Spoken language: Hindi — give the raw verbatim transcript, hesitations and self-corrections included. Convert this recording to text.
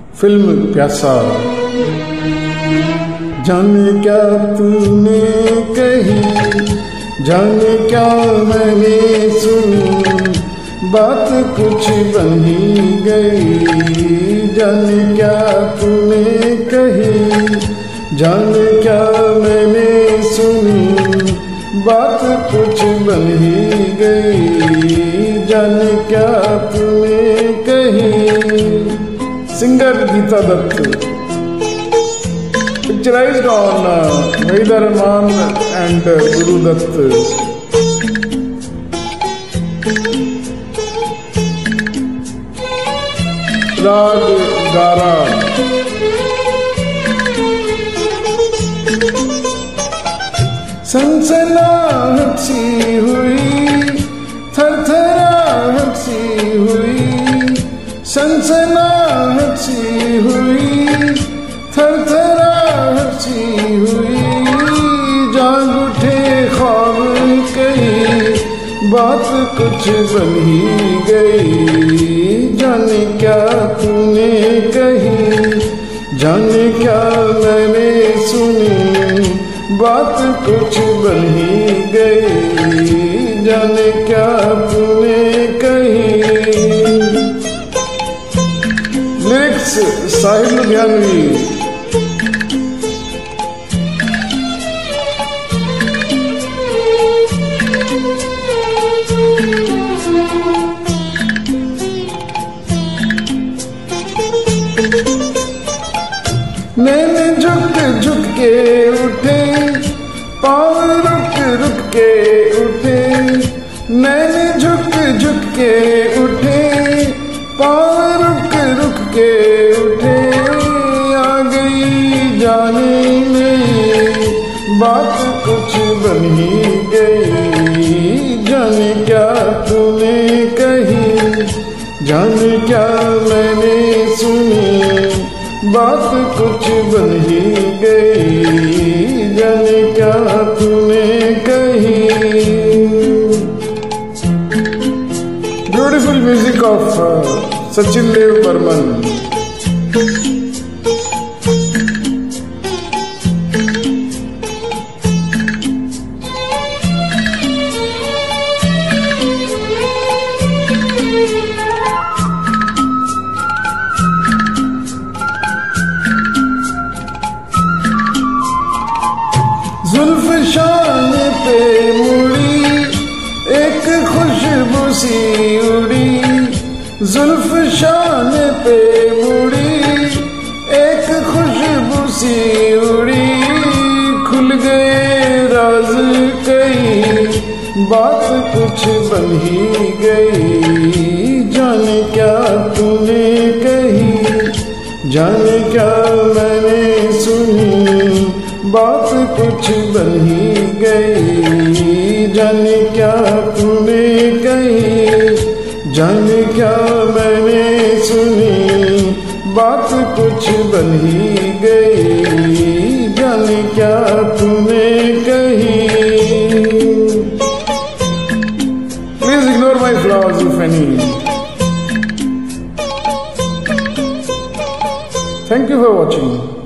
फिल्म प्यासा। जाने क्या तूने कही, जाने क्या मैंने सुनी, बात कुछ बन ही गई। जाने क्या तूने कही, जाने क्या मैंने सुनी, बात कुछ बन ही गई। जाने क्या तूने कही। Singer Geeta Dutt. Picturized on uh, Wahid Rahman and uh, Guru Dutt. राग गारा। सनसनाहट सी हुई, थरथराहट सी हुई, सनसनाहट सी हुई, थरथराहट सी हुई। जाग उठे ख्वाब कई, बात कुछ बन ही गई। जाने क्या तूने कही, जाने क्या मैंने सुनी, बात कुछ बन ही गई। जाने क्या तूने कही। लिरिक्स साहिब लुधियानवी। नैने झुक झुक के उठे, पाँव रुक रुक के उठे। नैने झुक झुक के उठे, पाँव रुक रुक के उठे। आ गई जाने में, बात कुछ बन ही गई। जाने क्या तूने कही, जाने क्या मैंने सुनी, बात कुछ बन ही गई। जाने क्या तूने कही। Beautiful music of Sachin Dev Burman. जुल्फ शान पे मुड़ी, एक खुशबू सी उड़ी। जुल्फ शान पे मुड़ी, एक खुशबू सी उड़ी। खुल गए राज कई, बात कुछ बन ही गई। जाने क्या तूने कही, जाने क्या मैंने सुनी, बात कुछ बन ही गई। जाने क्या तूने कही, जाने क्या मैंने सुनी, बात कुछ बन ही गई। जाने क्या तूने कही। Please ignore my flaws if any. Thank you for watching.